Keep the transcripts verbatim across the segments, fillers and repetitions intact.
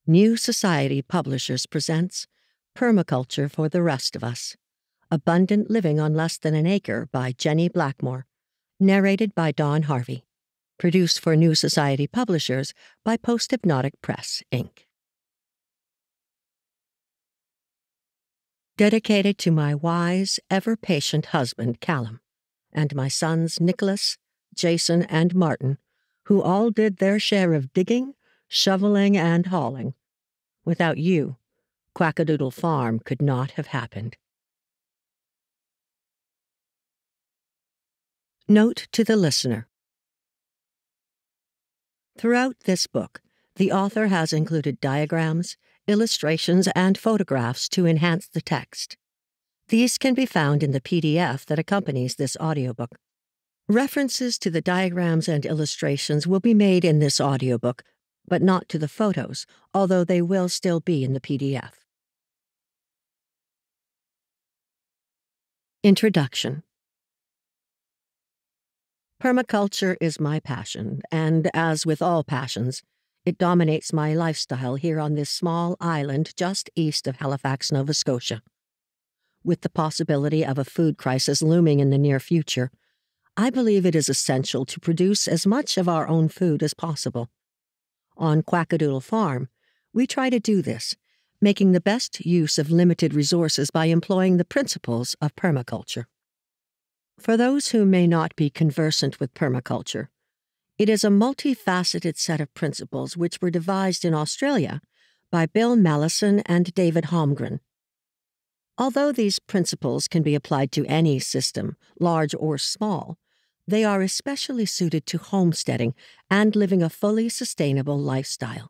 New Society Publishers presents Permaculture for the Rest of Us, Abundant Living on Less Than an Acre by Jenni Blackmore, narrated by Don Harvey, produced for New Society Publishers by Post-Hypnotic Press, Incorporated. Dedicated to my wise, ever-patient husband, Callum, and my sons, Nicholas, Jason, and Martin, who all did their share of digging, shoveling, and hauling. Without you, Quackadoodle Farm could not have happened. Note to the listener. Throughout this book, the author has included diagrams, illustrations, and photographs to enhance the text. These can be found in the P D F that accompanies this audiobook. References to the diagrams and illustrations will be made in this audiobook, but not to the photos, although they will still be in the P D F. Introduction. Permaculture is my passion, and as with all passions, it dominates my lifestyle here on this small island just east of Halifax, Nova Scotia. With the possibility of a food crisis looming in the near future, I believe it is essential to produce as much of our own food as possible. On Quackadoodle Farm, we try to do this, making the best use of limited resources by employing the principles of permaculture. For those who may not be conversant with permaculture, it is a multifaceted set of principles which were devised in Australia by Bill Mallison and David Holmgren. Although these principles can be applied to any system, large or small, they are especially suited to homesteading and living a fully sustainable lifestyle.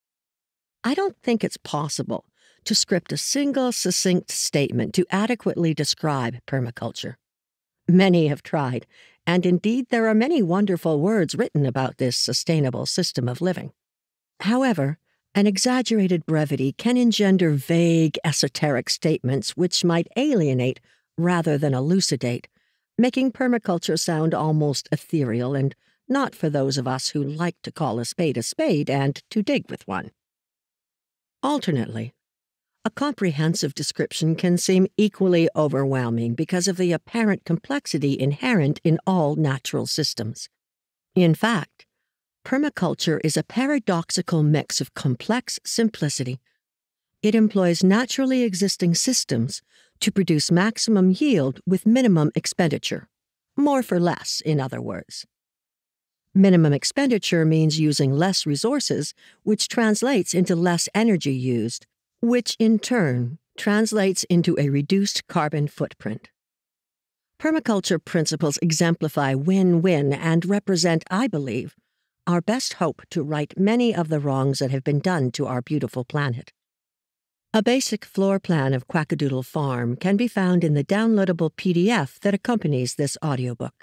I don't think it's possible to script a single succinct statement to adequately describe permaculture. Many have tried, and indeed there are many wonderful words written about this sustainable system of living. However, an exaggerated brevity can engender vague, esoteric statements which might alienate rather than elucidate, making permaculture sound almost ethereal and not for those of us who like to call a spade a spade and to dig with one. Alternately, a comprehensive description can seem equally overwhelming because of the apparent complexity inherent in all natural systems. In fact, permaculture is a paradoxical mix of complex simplicity. It employs naturally existing systems to produce maximum yield with minimum expenditure. More for less, in other words. Minimum expenditure means using less resources, which translates into less energy used, which in turn translates into a reduced carbon footprint. Permaculture principles exemplify win-win and represent, I believe, our best hope to right many of the wrongs that have been done to our beautiful planet. A basic floor plan of Quackadoodle Farm can be found in the downloadable P D F that accompanies this audiobook.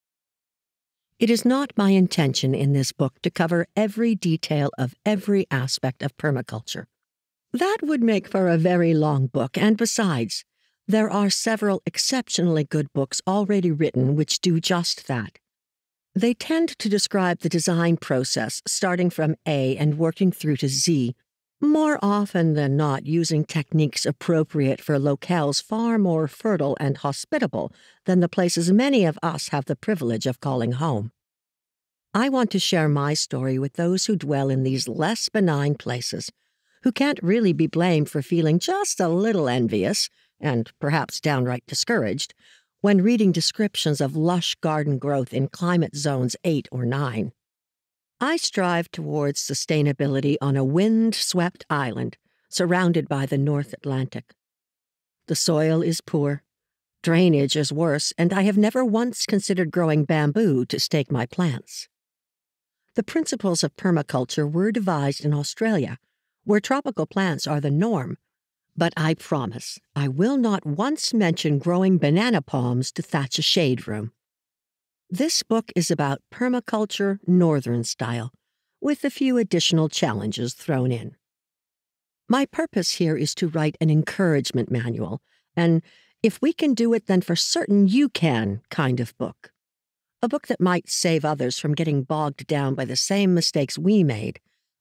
It is not my intention in this book to cover every detail of every aspect of permaculture. That would make for a very long book, and besides, there are several exceptionally good books already written which do just that. They tend to describe the design process starting from A and working through to Z, more often than not using techniques appropriate for locales far more fertile and hospitable than the places many of us have the privilege of calling home. I want to share my story with those who dwell in these less benign places, who can't really be blamed for feeling just a little envious, and perhaps downright discouraged, when reading descriptions of lush garden growth in climate zones eight or nine. I strive towards sustainability on a wind-swept island surrounded by the North Atlantic. The soil is poor, drainage is worse, and I have never once considered growing bamboo to stake my plants. The principles of permaculture were devised in Australia, where tropical plants are the norm, but I promise I will not once mention growing banana palms to thatch a shade room. This book is about permaculture northern style, with a few additional challenges thrown in. My purpose here is to write an encouragement manual, and if we can do it, then for certain you can kind of book. A book that might save others from getting bogged down by the same mistakes we made,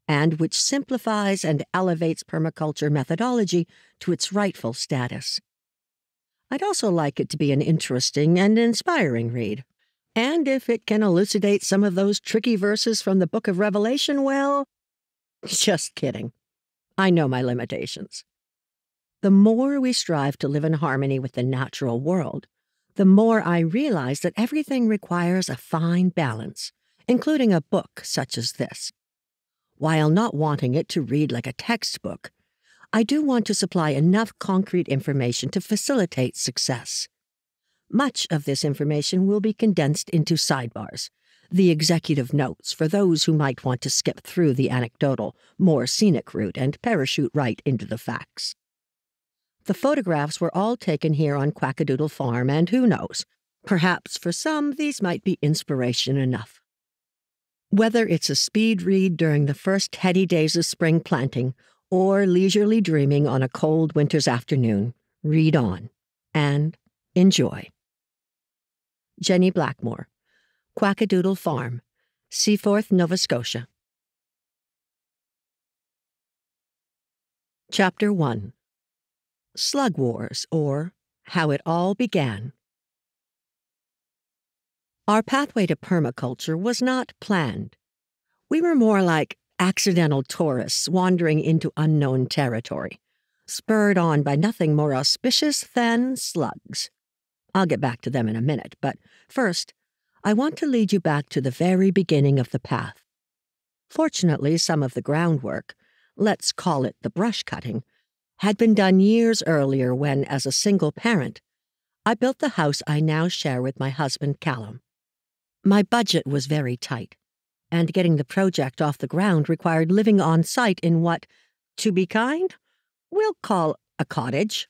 and which simplifies and elevates permaculture methodology to its rightful status. I'd also like it to be an interesting and inspiring read. And if it can elucidate some of those tricky verses from the Book of Revelation, well, just kidding. I know my limitations. The more we strive to live in harmony with the natural world, the more I realize that everything requires a fine balance, including a book such as this. While not wanting it to read like a textbook, I do want to supply enough concrete information to facilitate success. Much of this information will be condensed into sidebars, the executive notes for those who might want to skip through the anecdotal, more scenic route and parachute right into the facts. The photographs were all taken here on Quackadoodle Farm, and who knows, perhaps for some these might be inspiration enough. Whether it's a speed read during the first heady days of spring planting or leisurely dreaming on a cold winter's afternoon, read on and enjoy. Jenni Blackmore, Quackadoodle Farm, Seaforth, Nova Scotia. Chapter one. Slug Wars, or How It All Began. Our pathway to permaculture was not planned. We were more like accidental tourists wandering into unknown territory, spurred on by nothing more auspicious than slugs. I'll get back to them in a minute, but first, I want to lead you back to the very beginning of the path. Fortunately, some of the groundwork, let's call it the brush cutting, had been done years earlier when, as a single parent, I built the house I now share with my husband, Callum. My budget was very tight, and getting the project off the ground required living on site in what, to be kind, we'll call a cottage.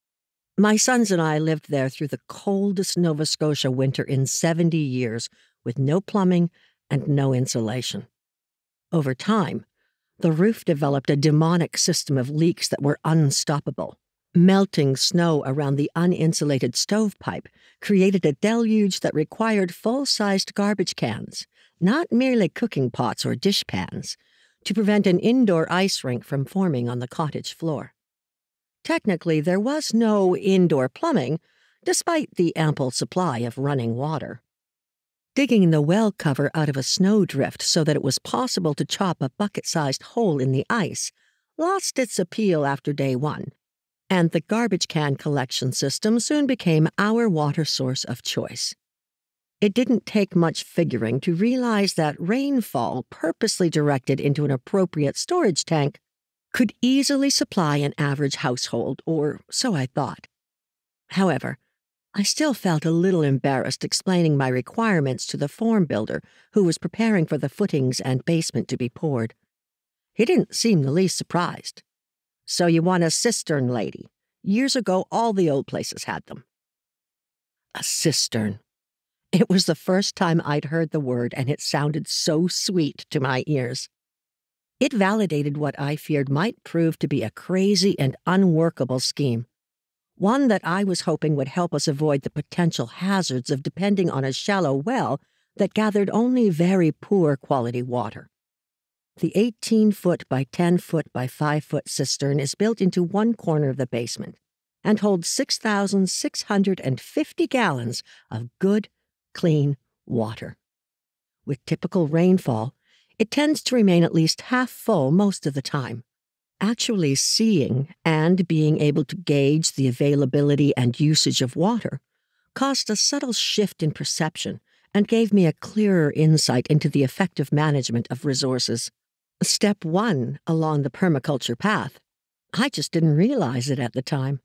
My sons and I lived there through the coldest Nova Scotia winter in seventy years, with no plumbing and no insulation. Over time, the roof developed a demonic system of leaks that were unstoppable. Melting snow around the uninsulated stovepipe created a deluge that required full-sized garbage cans, not merely cooking pots or dishpans, to prevent an indoor ice rink from forming on the cottage floor. Technically, there was no indoor plumbing, despite the ample supply of running water. Digging the well cover out of a snowdrift so that it was possible to chop a bucket-sized hole in the ice lost its appeal after day one, and the garbage can collection system soon became our water source of choice. It didn't take much figuring to realize that rainfall purposely directed into an appropriate storage tank could easily supply an average household, or so I thought. However, I still felt a little embarrassed explaining my requirements to the form builder who was preparing for the footings and basement to be poured. He didn't seem the least surprised. "So you want a cistern, lady? Years ago, all the old places had them." A cistern. It was the first time I'd heard the word, and it sounded so sweet to my ears. It validated what I feared might prove to be a crazy and unworkable scheme, one that I was hoping would help us avoid the potential hazards of depending on a shallow well that gathered only very poor quality water. The eighteen-foot by ten-foot by five-foot cistern is built into one corner of the basement and holds six thousand six hundred fifty gallons of good, clean water. With typical rainfall, it tends to remain at least half full most of the time. Actually seeing and being able to gauge the availability and usage of water caused a subtle shift in perception and gave me a clearer insight into the effective management of resources. Step one along the permaculture path. I just didn't realize it at the time.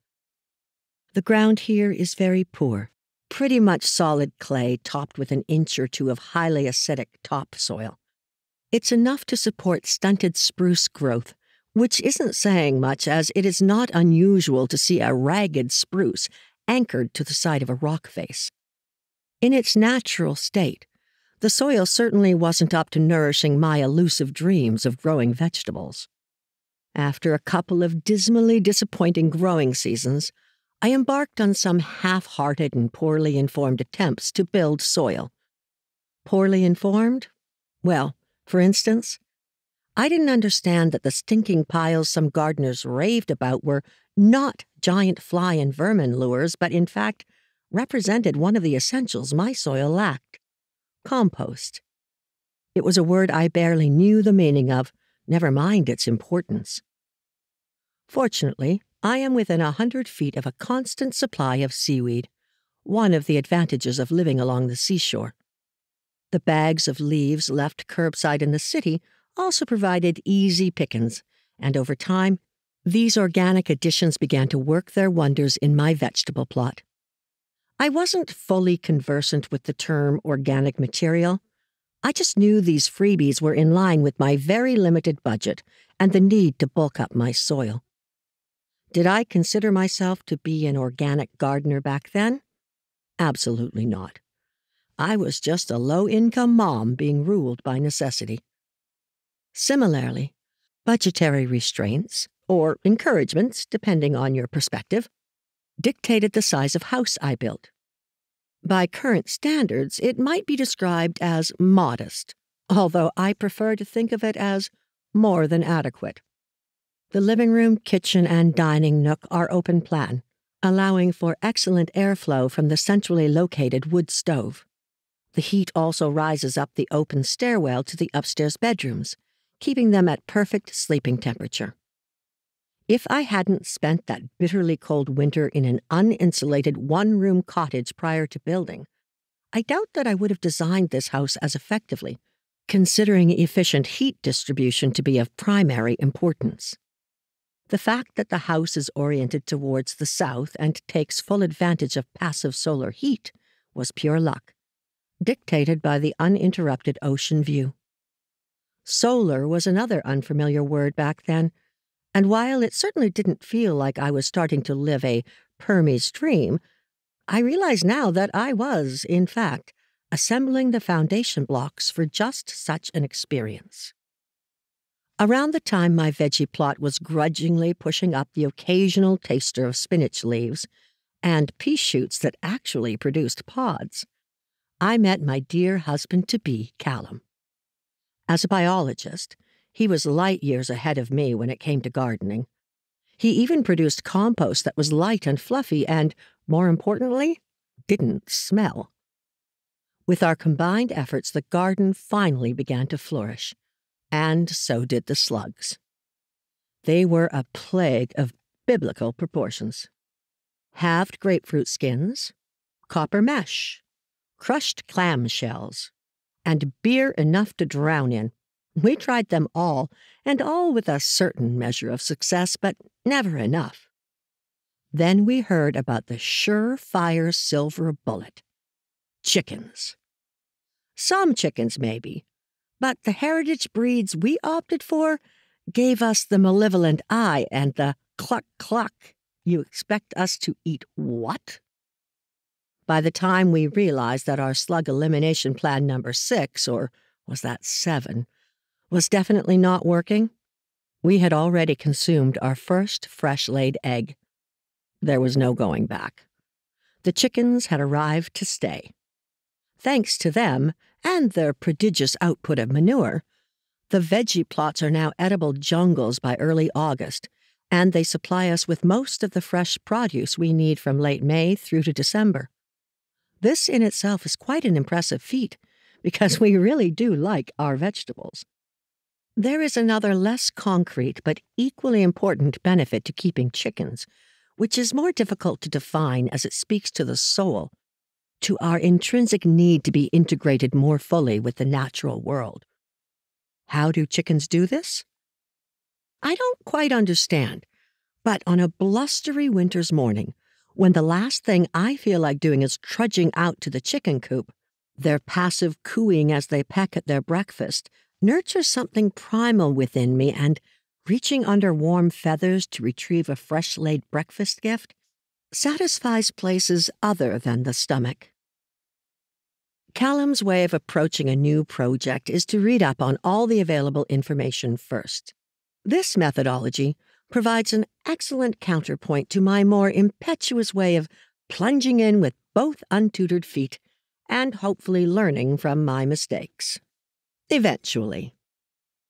The ground here is very poor, pretty much solid clay topped with an inch or two of highly acidic topsoil. It's enough to support stunted spruce growth, which isn't saying much, as it is not unusual to see a ragged spruce anchored to the side of a rock face. In its natural state, the soil certainly wasn't up to nourishing my elusive dreams of growing vegetables. After a couple of dismally disappointing growing seasons, I embarked on some half-hearted and poorly informed attempts to build soil. Poorly informed? Well, for instance, I didn't understand that the stinking piles some gardeners raved about were not giant fly and vermin lures, but in fact represented one of the essentials my soil lacked: compost. It was a word I barely knew the meaning of, never mind its importance. Fortunately, I am within a hundred feet of a constant supply of seaweed, one of the advantages of living along the seashore. The bags of leaves left curbside in the city also provided easy pickings, and over time, these organic additions began to work their wonders in my vegetable plot. I wasn't fully conversant with the term organic material. I just knew these freebies were in line with my very limited budget and the need to bulk up my soil. Did I consider myself to be an organic gardener back then? Absolutely not. I was just a low-income mom being ruled by necessity. Similarly, budgetary restraints, or encouragements, depending on your perspective, dictated the size of house I built. By current standards, it might be described as modest, although I prefer to think of it as more than adequate. The living room, kitchen, and dining nook are open plan, allowing for excellent airflow from the centrally located wood stove. The heat also rises up the open stairwell to the upstairs bedrooms, keeping them at perfect sleeping temperature. If I hadn't spent that bitterly cold winter in an uninsulated one-room cottage prior to building, I doubt that I would have designed this house as effectively, considering efficient heat distribution to be of primary importance. The fact that the house is oriented towards the south and takes full advantage of passive solar heat was pure luck, dictated by the uninterrupted ocean view. Solar was another unfamiliar word back then, and while it certainly didn't feel like I was starting to live a Permi's dream, I realize now that I was, in fact, assembling the foundation blocks for just such an experience. Around the time my veggie plot was grudgingly pushing up the occasional taster of spinach leaves and pea shoots that actually produced pods, I met my dear husband-to-be, Callum. As a biologist, he was light years ahead of me when it came to gardening. He even produced compost that was light and fluffy and, more importantly, didn't smell. With our combined efforts, the garden finally began to flourish, and so did the slugs. They were a plague of biblical proportions. Halved grapefruit skins, copper mesh, crushed clam shells, and beer enough to drown in. We tried them all, and all with a certain measure of success, but never enough. Then we heard about the surefire silver bullet: chickens. Some chickens, maybe, but the heritage breeds we opted for gave us the malevolent eye and the cluck-cluck. You expect us to eat what? By the time we realized that our slug elimination plan number six, or was that seven, was definitely not working, we had already consumed our first fresh-laid egg. There was no going back. The chickens had arrived to stay. Thanks to them, and their prodigious output of manure, the veggie plots are now edible jungles by early August, and they supply us with most of the fresh produce we need from late May through to December. This in itself is quite an impressive feat, because we really do like our vegetables. There is another less concrete but equally important benefit to keeping chickens, which is more difficult to define as it speaks to the soul, to our intrinsic need to be integrated more fully with the natural world. How do chickens do this? I don't quite understand, but on a blustery winter's morning, when the last thing I feel like doing is trudging out to the chicken coop, their passive cooing as they peck at their breakfast nurtures something primal within me, and reaching under warm feathers to retrieve a fresh-laid breakfast gift satisfies places other than the stomach. Callum's way of approaching a new project is to read up on all the available information first. This methodology provides an excellent counterpoint to my more impetuous way of plunging in with both untutored feet and hopefully learning from my mistakes. Eventually.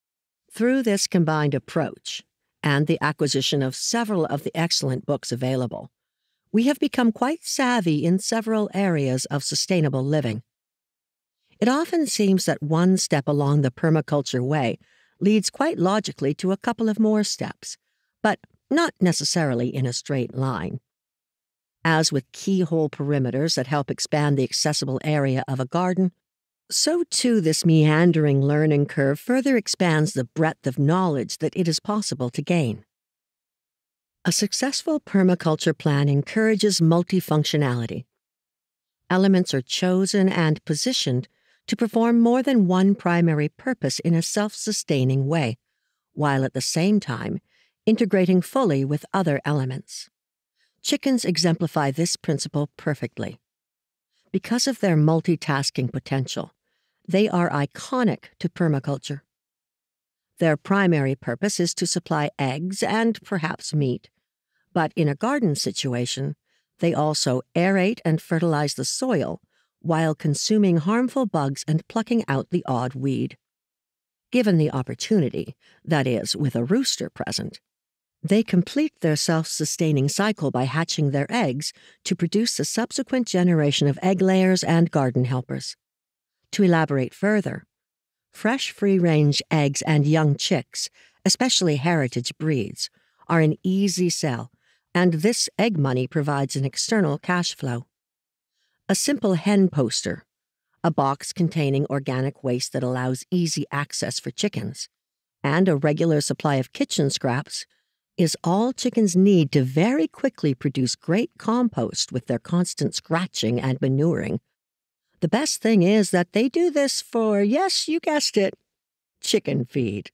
Through this combined approach, and the acquisition of several of the excellent books available, we have become quite savvy in several areas of sustainable living. It often seems that one step along the permaculture way leads quite logically to a couple of more steps, but not necessarily in a straight line. As with keyhole perimeters that help expand the accessible area of a garden, so too this meandering learning curve further expands the breadth of knowledge that it is possible to gain. A successful permaculture plan encourages multifunctionality. Elements are chosen and positioned to perform more than one primary purpose in a self-sustaining way, while at the same time integrating fully with other elements. Chickens exemplify this principle perfectly. Because of their multitasking potential, they are iconic to permaculture. Their primary purpose is to supply eggs and perhaps meat, but in a garden situation, they also aerate and fertilize the soil while consuming harmful bugs and plucking out the odd weed. Given the opportunity, that is, with a rooster present, they complete their self-sustaining cycle by hatching their eggs to produce the subsequent generation of egg layers and garden helpers. To elaborate further, fresh free-range eggs and young chicks, especially heritage breeds, are an easy sell, and this egg money provides an external cash flow. A simple hen poster, a box containing organic waste that allows easy access for chickens, and a regular supply of kitchen scraps is all chickens need to very quickly produce great compost with their constant scratching and manuring. The best thing is that they do this for, yes, you guessed it, chicken feed.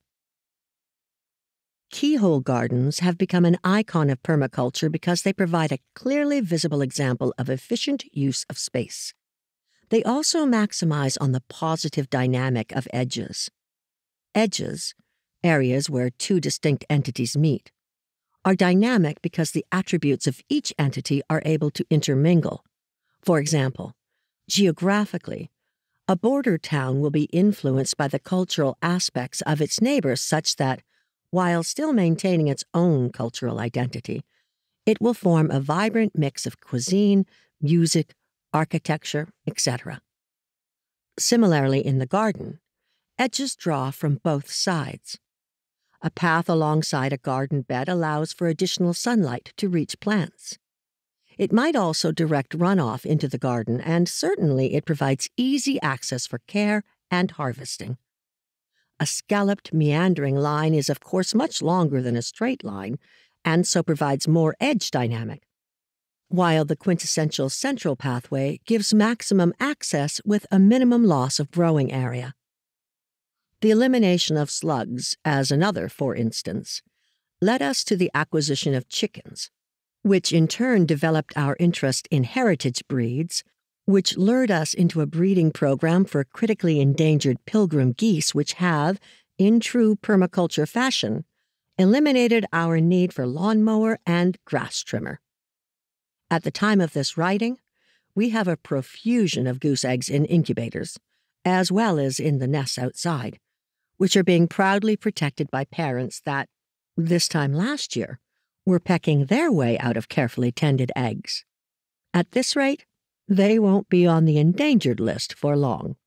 Keyhole gardens have become an icon of permaculture because they provide a clearly visible example of efficient use of space. They also maximize on the positive dynamic of edges. Edges, areas where two distinct entities meet, are dynamic because the attributes of each entity are able to intermingle. For example, geographically, a border town will be influenced by the cultural aspects of its neighbors such that, while still maintaining its own cultural identity, it will form a vibrant mix of cuisine, music, architecture, et cetera. Similarly, in the garden, edges draw from both sides. A path alongside a garden bed allows for additional sunlight to reach plants. It might also direct runoff into the garden, and certainly it provides easy access for care and harvesting. A scalloped, meandering line is, of course, much longer than a straight line, and so provides more edge dynamic, while the quintessential central pathway gives maximum access with a minimum loss of growing area. The elimination of slugs, as another for instance, led us to the acquisition of chickens, which in turn developed our interest in heritage breeds, which lured us into a breeding program for critically endangered pilgrim geese which have, in true permaculture fashion, eliminated our need for lawnmower and grass trimmer. At the time of this writing, we have a profusion of goose eggs in incubators, as well as in the nests outside, which are being proudly protected by parents that, this time last year, were pecking their way out of carefully tended eggs. At this rate, they won't be on the endangered list for long.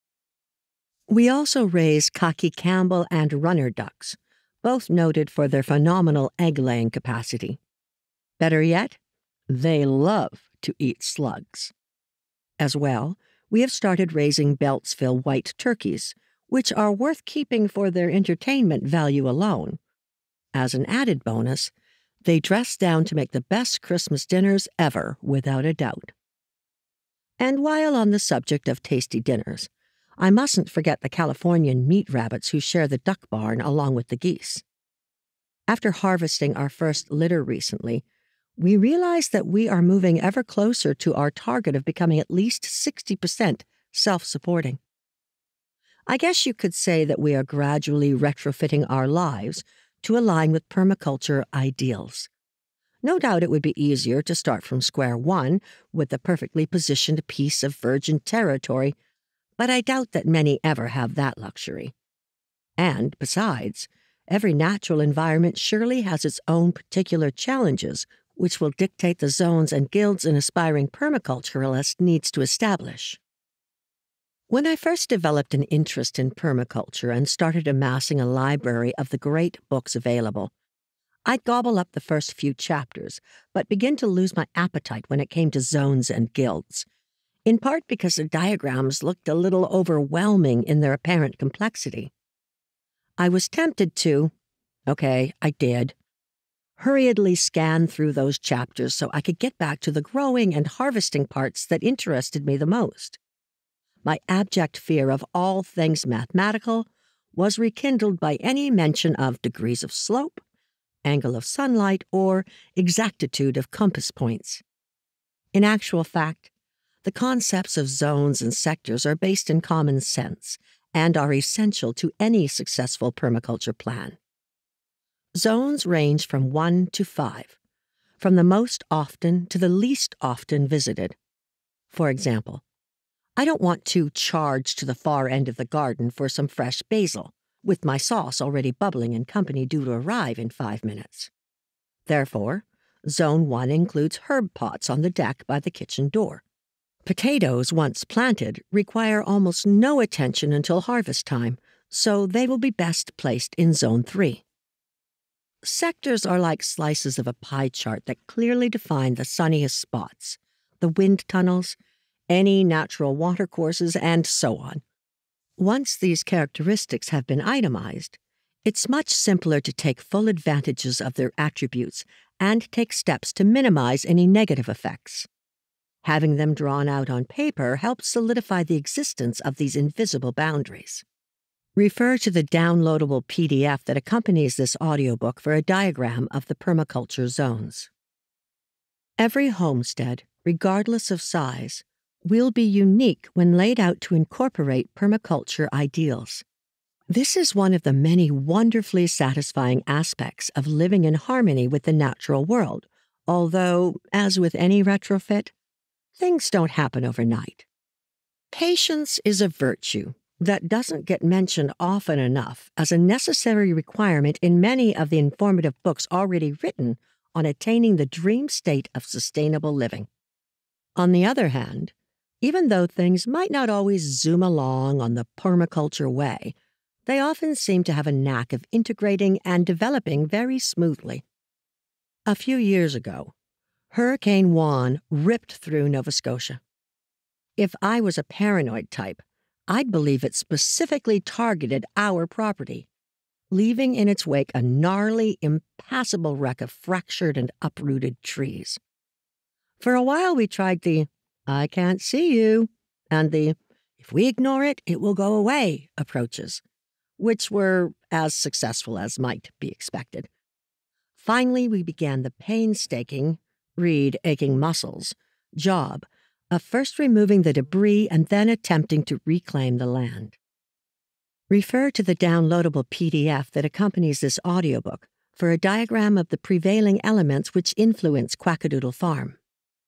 We also raise Khaki Campbell and runner ducks, both noted for their phenomenal egg-laying capacity. Better yet, they love to eat slugs. As well, we have started raising Beltsville white turkeys, which are worth keeping for their entertainment value alone. As an added bonus, they dress down to make the best Christmas dinners ever, without a doubt. And while on the subject of tasty dinners, I mustn't forget the Californian meat rabbits who share the duck barn along with the geese. After harvesting our first litter recently, we realize that we are moving ever closer to our target of becoming at least sixty percent self-supporting. I guess you could say that we are gradually retrofitting our lives to align with permaculture ideals. No doubt it would be easier to start from square one with the perfectly positioned piece of virgin territory, but I doubt that many ever have that luxury. And, besides, every natural environment surely has its own particular challenges, which will dictate the zones and guilds an aspiring permaculturalist needs to establish. When I first developed an interest in permaculture and started amassing a library of the great books available, I'd gobble up the first few chapters, but begin to lose my appetite when it came to zones and guilds, in part because the diagrams looked a little overwhelming in their apparent complexity. I was tempted to, okay, I did, hurriedly scan through those chapters so I could get back to the growing and harvesting parts that interested me the most. My abject fear of all things mathematical was rekindled by any mention of degrees of slope, angle of sunlight, or exactitude of compass points. In actual fact, the concepts of zones and sectors are based in common sense and are essential to any successful permaculture plan. Zones range from one to five, from the most often to the least often visited. For example, I don't want to charge to the far end of the garden for some fresh basil, with my sauce already bubbling and company due to arrive in five minutes. Therefore, Zone one includes herb pots on the deck by the kitchen door. Potatoes, once planted, require almost no attention until harvest time, so they will be best placed in Zone three. Sectors are like slices of a pie chart that clearly define the sunniest spots, the wind tunnels, any natural watercourses, and so on. Once these characteristics have been itemized, it's much simpler to take full advantages of their attributes and take steps to minimize any negative effects. Having them drawn out on paper helps solidify the existence of these invisible boundaries. Refer to the downloadable P D F that accompanies this audiobook for a diagram of the permaculture zones. Every homestead, regardless of size, will be unique when laid out to incorporate permaculture ideals. This is one of the many wonderfully satisfying aspects of living in harmony with the natural world, although, as with any retrofit, things don't happen overnight. Patience is a virtue that doesn't get mentioned often enough as a necessary requirement in many of the informative books already written on attaining the dream state of sustainable living. On the other hand, even though things might not always zoom along on the permaculture way, they often seem to have a knack of integrating and developing very smoothly. A few years ago, Hurricane Juan ripped through Nova Scotia. If I was a paranoid type, I'd believe it specifically targeted our property, leaving in its wake a gnarly, impassable wreck of fractured and uprooted trees. For a while we tried the "I can't see you," and the "if we ignore it, it will go away" approaches, which were as successful as might be expected. Finally, we began the painstaking, read aching muscles, job of first removing the debris and then attempting to reclaim the land. Refer to the downloadable P D F that accompanies this audiobook for a diagram of the prevailing elements which influence Quackadoodle Farm.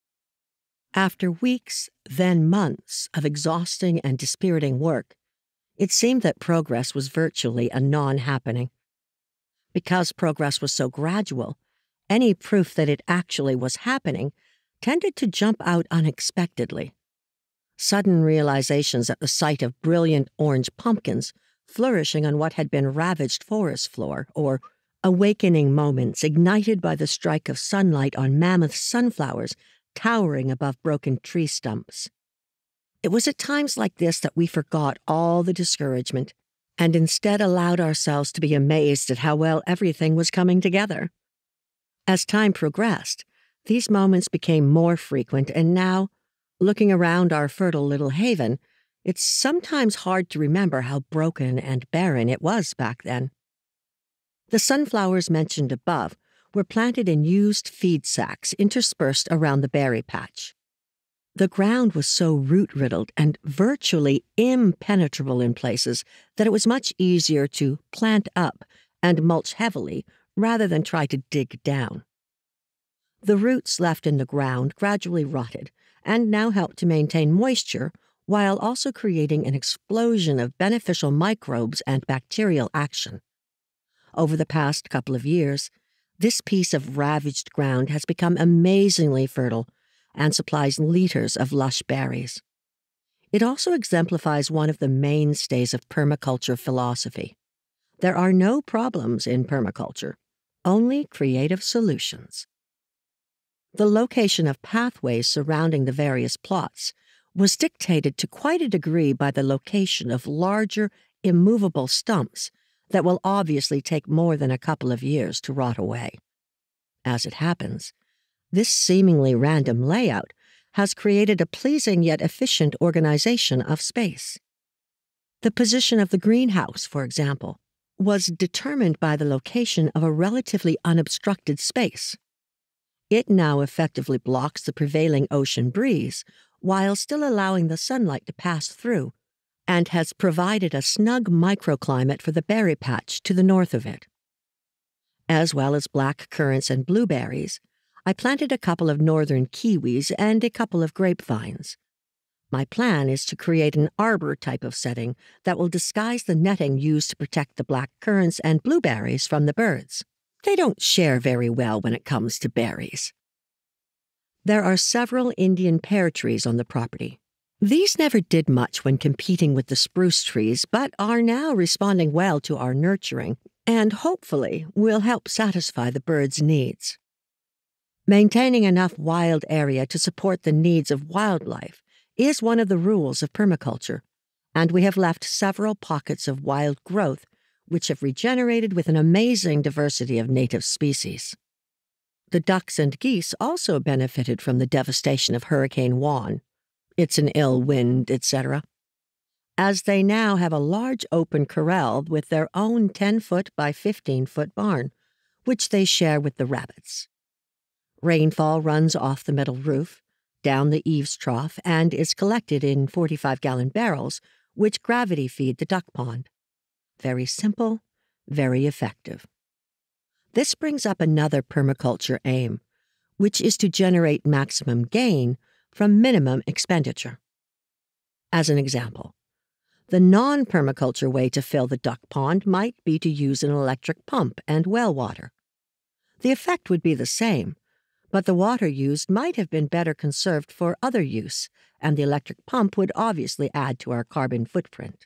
After weeks, then months, of exhausting and dispiriting work, it seemed that progress was virtually a non-happening. Because progress was so gradual, any proof that it actually was happening tended to jump out unexpectedly. Sudden realizations at the sight of brilliant orange pumpkins flourishing on what had been ravaged forest floor, or awakening moments ignited by the strike of sunlight on mammoth sunflowers towering above broken tree stumps. It was at times like this that we forgot all the discouragement and instead allowed ourselves to be amazed at how well everything was coming together. As time progressed, these moments became more frequent, and now, looking around our fertile little haven, it's sometimes hard to remember how broken and barren it was back then. The sunflowers mentioned above were planted in used feed sacks interspersed around the berry patch. The ground was so root-riddled and virtually impenetrable in places that it was much easier to plant up and mulch heavily rather than try to dig down. The roots left in the ground gradually rotted and now helped to maintain moisture while also creating an explosion of beneficial microbes and bacterial action. Over the past couple of years, this piece of ravaged ground has become amazingly fertile and supplies liters of lush berries. It also exemplifies one of the mainstays of permaculture philosophy. There are no problems in permaculture, only creative solutions. The location of pathways surrounding the various plots was dictated to quite a degree by the location of larger, immovable stumps that will obviously take more than a couple of years to rot away. As it happens, this seemingly random layout has created a pleasing yet efficient organization of space. The position of the greenhouse, for example, was determined by the location of a relatively unobstructed space. It now effectively blocks the prevailing ocean breeze while still allowing the sunlight to pass through, and has provided a snug microclimate for the berry patch to the north of it. As well as black currants and blueberries, I planted a couple of northern kiwis and a couple of grapevines. My plan is to create an arbor type of setting that will disguise the netting used to protect the black currants and blueberries from the birds. They don't share very well when it comes to berries. There are several Indian pear trees on the property. These never did much when competing with the spruce trees, but are now responding well to our nurturing, and hopefully will help satisfy the birds' needs. Maintaining enough wild area to support the needs of wildlife is one of the rules of permaculture, and we have left several pockets of wild growth which have regenerated with an amazing diversity of native species. The ducks and geese also benefited from the devastation of Hurricane Juan. It's an ill wind, et cetera, as they now have a large open corral with their own ten-foot by fifteen-foot barn, which they share with the rabbits. Rainfall runs off the metal roof, down the eaves trough, and is collected in forty-five-gallon barrels, which gravity feed the duck pond. Very simple, very effective. This brings up another permaculture aim, which is to generate maximum gain from minimum expenditure. As an example, the non-permaculture way to fill the duck pond might be to use an electric pump and well water. The effect would be the same, but the water used might have been better conserved for other use, and the electric pump would obviously add to our carbon footprint.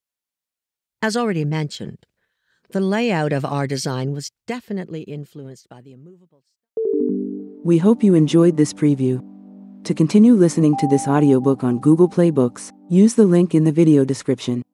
As already mentioned, the layout of our design was definitely influenced by the immovable. We hope you enjoyed this preview. To continue listening to this audiobook on Google Play Books, use the link in the video description.